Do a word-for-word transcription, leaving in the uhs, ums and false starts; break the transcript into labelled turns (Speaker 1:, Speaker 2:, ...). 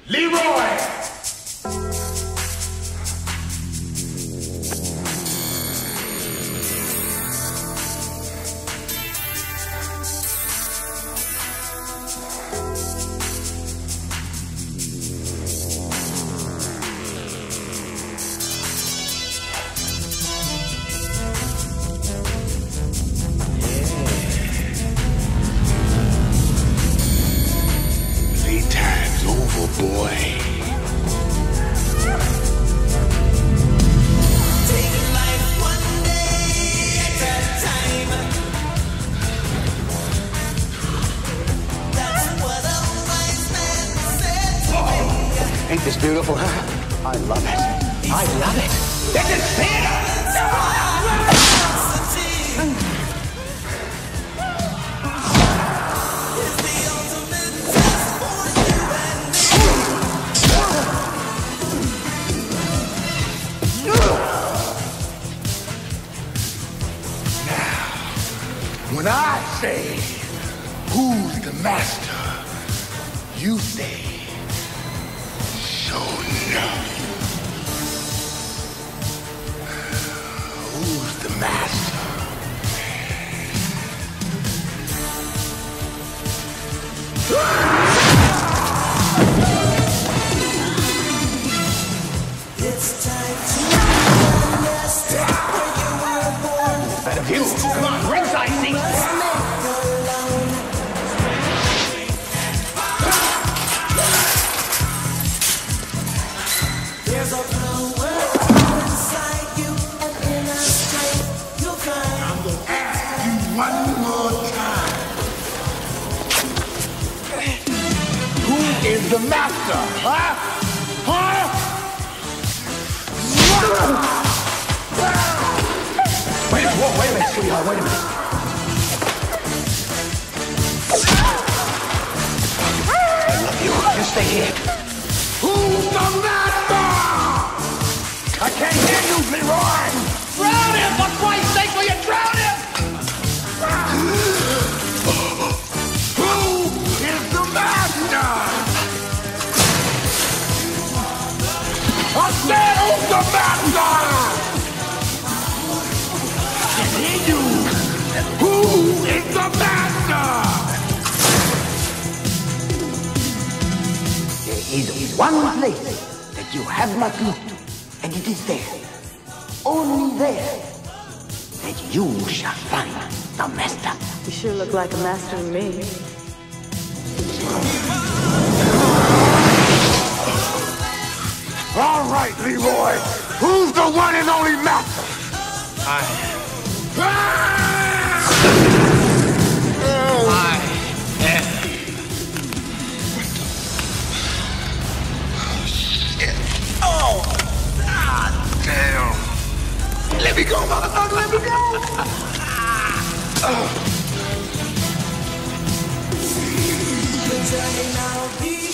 Speaker 1: Leroy!
Speaker 2: Ain't this beautiful, huh? I love it. I love it. This is theater!
Speaker 1: Now, when I say, who's the master, you say, oh no. Who's the master?
Speaker 3: It's time to understand where you were born.
Speaker 2: Better view. Come on, ringside seat.
Speaker 3: There's a power inside you, and in a strength you'll find.
Speaker 1: I'm gonna ask you one more time. Who is the master? Huh? Huh?
Speaker 2: Wait a minute, whoa, wait a minute, sweetheart, wait a minute. I love you. You stay here.
Speaker 1: Who's the master?
Speaker 2: I can't hear you, Leroy! Drown him! For Christ's sake, will you drown him?
Speaker 1: Who is the master? I said, who's the master? I can hear you. Who is the master?
Speaker 2: There is one place that you have not looked, and it is there, only there, that you shall find the master.
Speaker 4: You sure look like a master to me.
Speaker 1: All right, Leroy. Who's the one and only master?
Speaker 5: I...
Speaker 1: Ah!
Speaker 5: I am...
Speaker 1: Oh! God damn! Let me go, motherfucker! Let me go!
Speaker 3: The journey now be